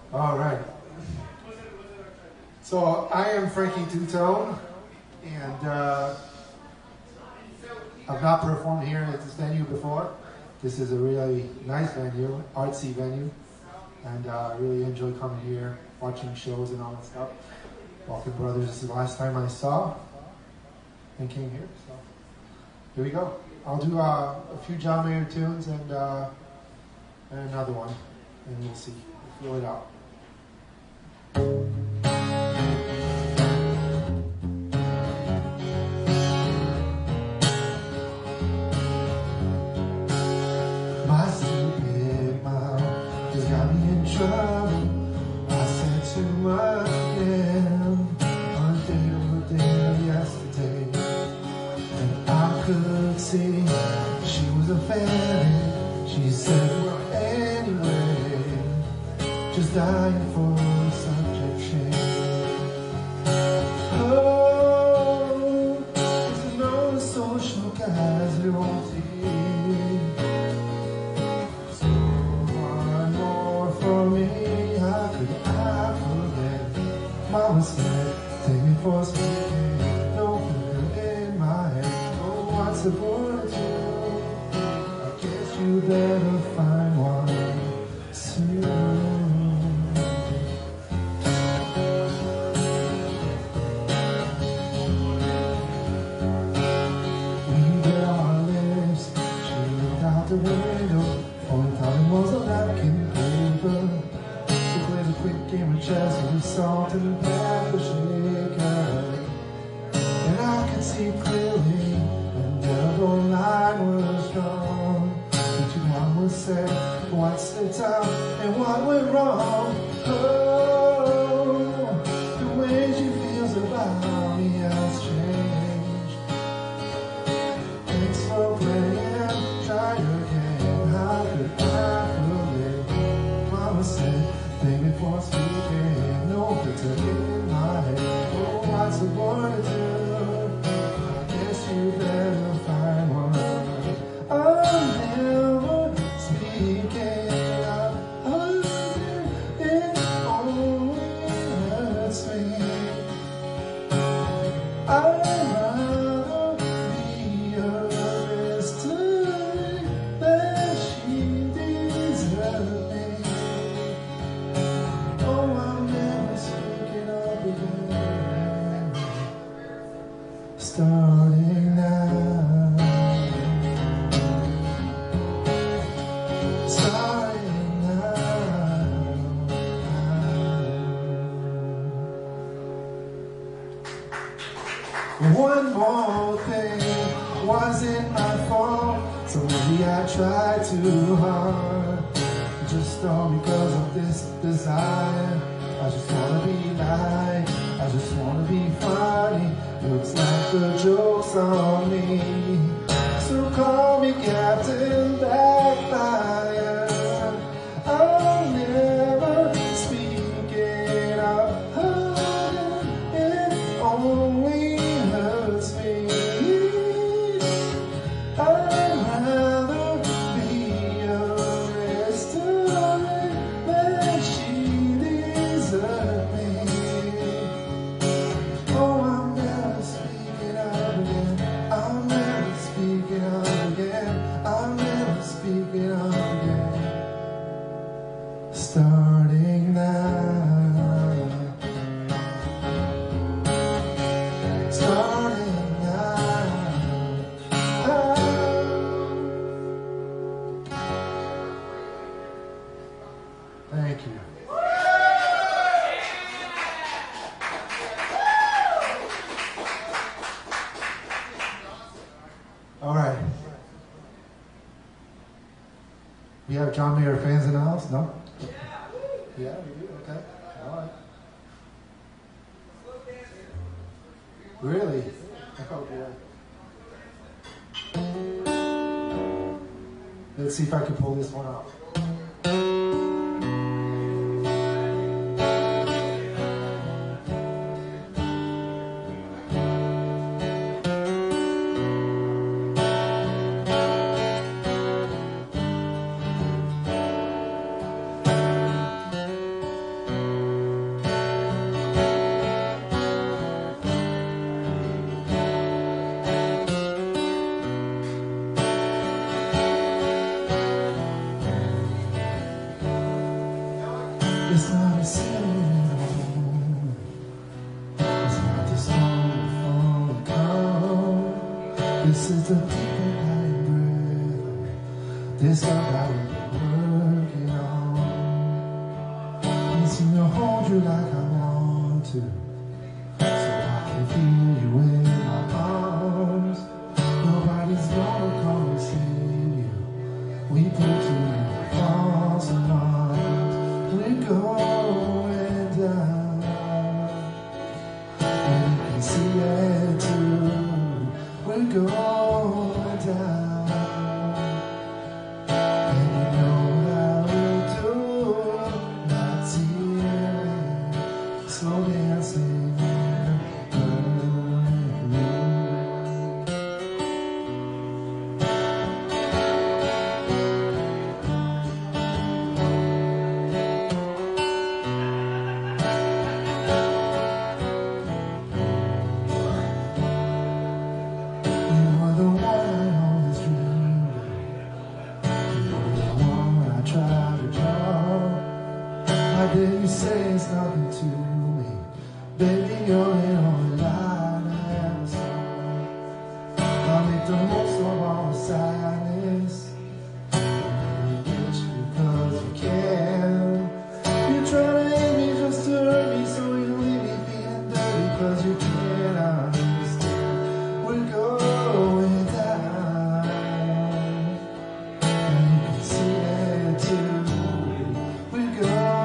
All right. So I am Frankie Two-Tone, and I've not performed here at this venue before. This is a really nice venue, artsy venue, and I really enjoy coming here, watching shows and all that stuff. Walking Brothers, this is the last time I saw and came here, so here we go. I'll do a few John Mayer tunes and another one, and we'll see. We'll feel it out. My stupid mouth has got me in trouble. I said too much again on a date over there yesterday, and I could see she was a fan. She said, well, anyway, just dying for a subject change. Oh, there's no social casualty. So one more for me. How could I forget? Mama said, take me for speaking. No figure in my head. Oh, what's the point to? I guess you better find one soon. The window, only time was a napkin paper. She played a quick game of chess with salt and pepper shaker. And I could see clearly, and the line was drawn. Each one was said, what's the time and what went wrong? Oh, the way she feels about me has changed. Thanks for playing, try again. How could I forget? Mama said, thank me for speaking. No picture in my head. Oh, what's the boy to do? I guess you better find one. I'm never speaking out. It only hurts me. I'd rather be a mystery than she deserves me. Oh, I'm never speaking up again. Starting now. Starting now. One more thing, wasn't my fault, so maybe I tried too hard. Just all because of this desire. I just wanna be liked, I just wanna be funny. Looks like the joke's on me, so call me Captain Backfire. I'll never speak it out. It only hurts me. I'd rather be arrested than she deserves me. Oh, I'm never speaking out again. I'm never speaking out again. I'm never speaking out again. Starting now. Starting now. Thank you. All right. We have John Mayer fans in the house? No? Yeah, we do. Okay. All right. Really? Oh, boy. Let's see if I can pull this one off. It's not a ceiling anymore. It's not the storm falling calm. This is the deep and high breath. This is how we've been working on. It's to hold you like I want to, so I can feel you in my arms. Nobody's gonna come and save you. We put you in false alarms. We're going down, and you can see it too. We're going down, and you know how we do. Not tearing, slow dancing. Then you say it's nothing to me. Baby, you're in on the line and song. I'll make the most of all the sadness. You get you because you can. You try to hate me just to hurt me, so you leave me feeling dirty because you can't understand. We're going down, and you can see it too. We're going.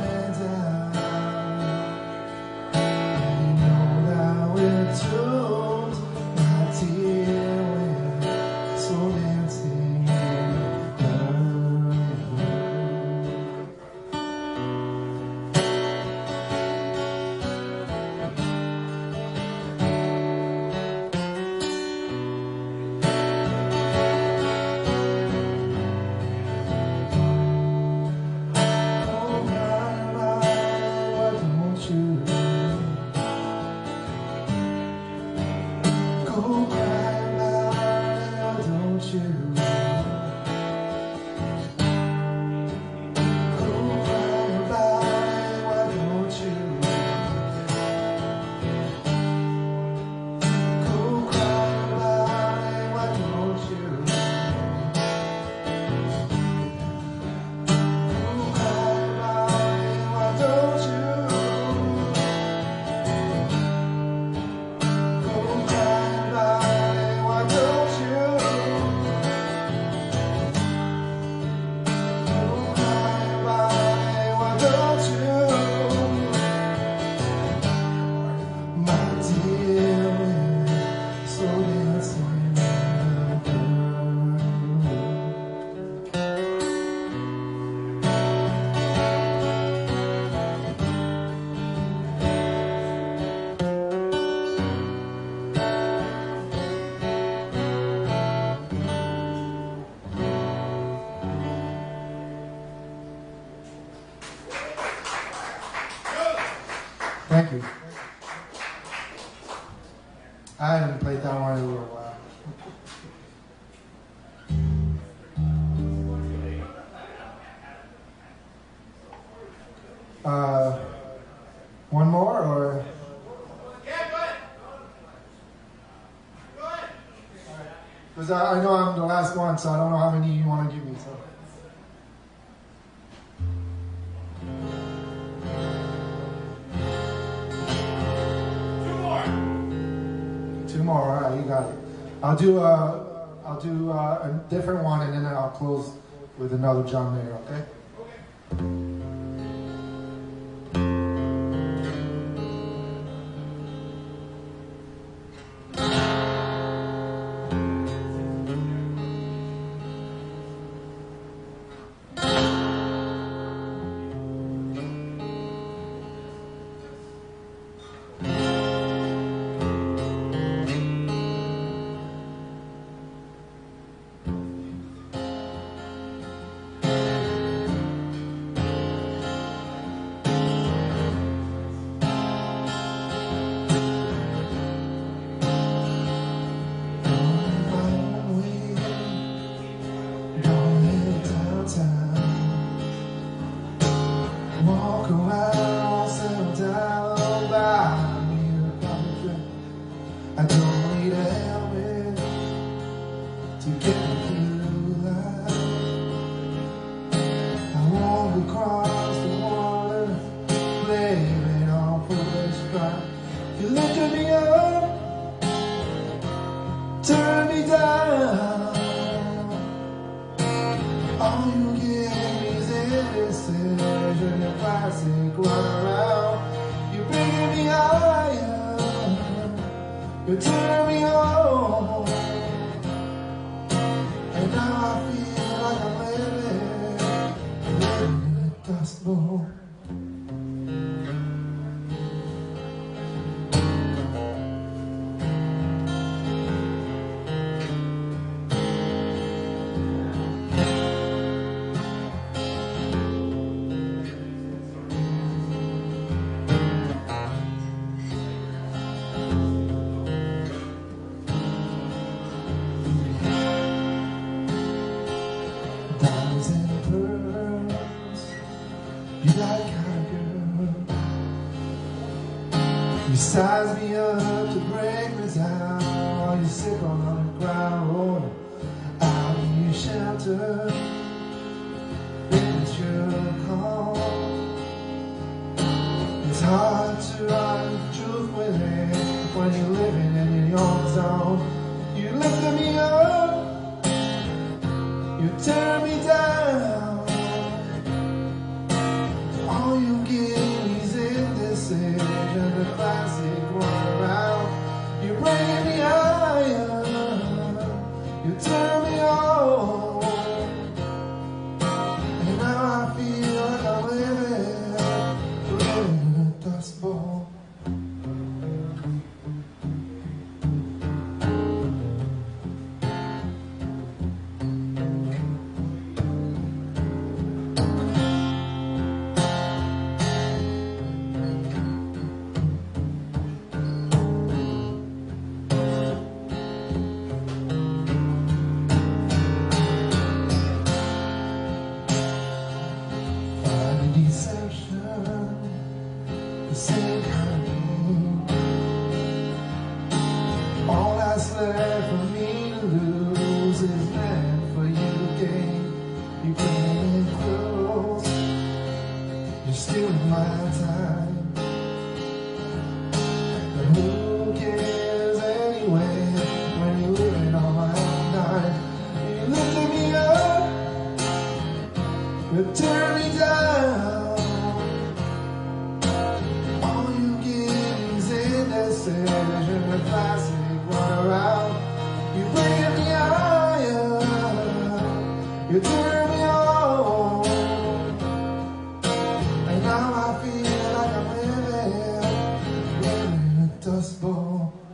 Thank you. I haven't played that one in a little while. One more, or? Yeah, go ahead. Go ahead. Because I know I'm the last one, so I don't know how many you want to give me. So. Two more, all right, you got it. I'll do a different one, and then I'll close with another John Mayer, okay? Walk around, settle down, buy me a coffee drink. I don't need a helmet to get me through life. I walk across the water, blaming on foolish pride. You lifted me up, turn me down. All you give me is indecision and plastic run around. You're bringing me higher, you turn me on, and now I feel like I'm living in a dust bowl. You like kind of girl. You size me up to break me down while you sit on the ground rolling out of your shelter. It's your call. It's hard to write the truth within when you're living in your own zone. You lifted me up, you turn me down. All you give me is indecision, the classic run around. You bring me higher, you turn me on, and now I feel like I'm living in a dust bowl. The same kind of game. All that's left for me to lose is meant for you to gain. You bring me close, you're stealing my time. But who cares anyway when you're living on my own dime? You lifted me up, you turn me down. Decision, the classic run around. You bring me higher, you turn me on, and now I feel like I'm living in a dust bowl.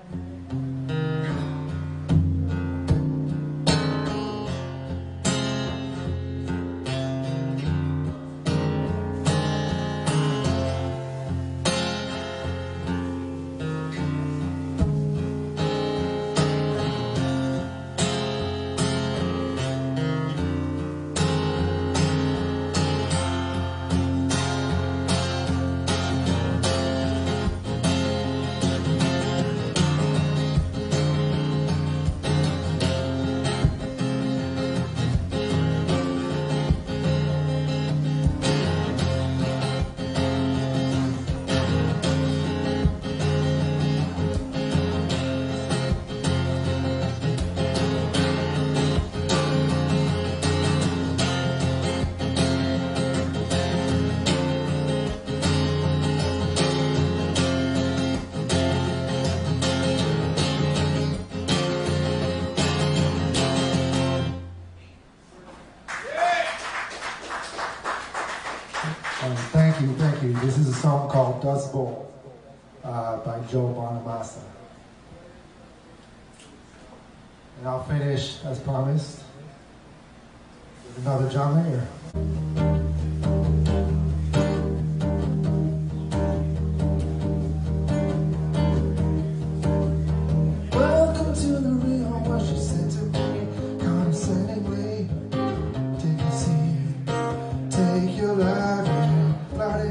Thank you. This is a song called Dust Bowl by Joe Bonamassa. And I'll finish, as promised, with another John Mayer. Welcome to the real, what she said to me, condescendingly. Take a seat, take your life in,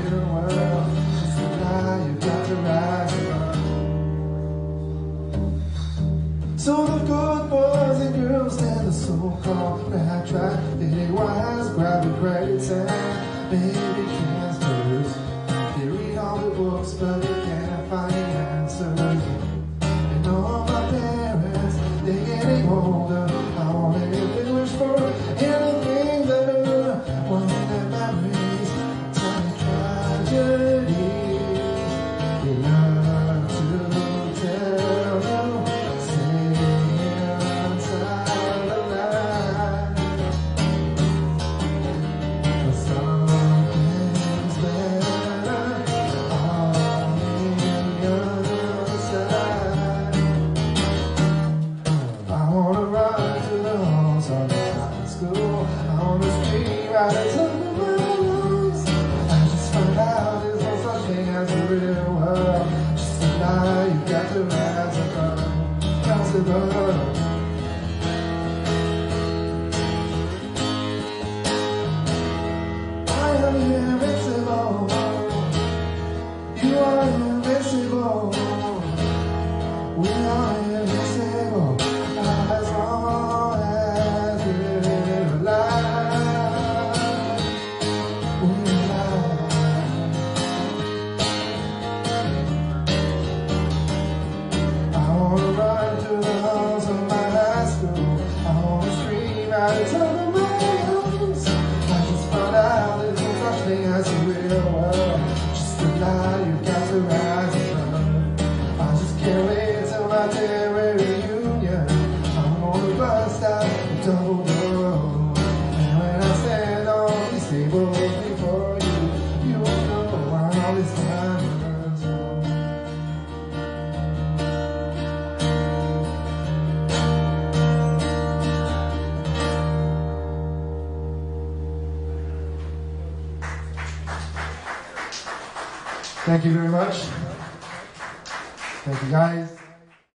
the world. Just a lie, you got to rise above. So the good boys and girls stand the so-called bad track. They wise, grab the grades and maybe transfers. They read all the books, but they can't find the answers. And all my parents, they getting older. I want to wish for anything that one of their memories, tiny tragedies. They learn to tell you, sing inside the night. But something's better on the other side. I wanna run to the halls of the high school. I wanna scream out at top of my lungs. I just found out there's no such thing as the real world. Just a lie, you got to rise above. Rise above. I am invincible. You are invincible. We are invincible. As long as we're alive, we're alive. I wanna run through the halls of my high school. I wanna scream out at top of my lungs. I just found out there's no such thing as the real world. Just a lie, you got to rise above. I just can't wait till my terror reunion. I'm gonna bust out the double door. And when I stand on these tables before you, you won't know why all this time was wrong. Thank you very much. Thank you guys.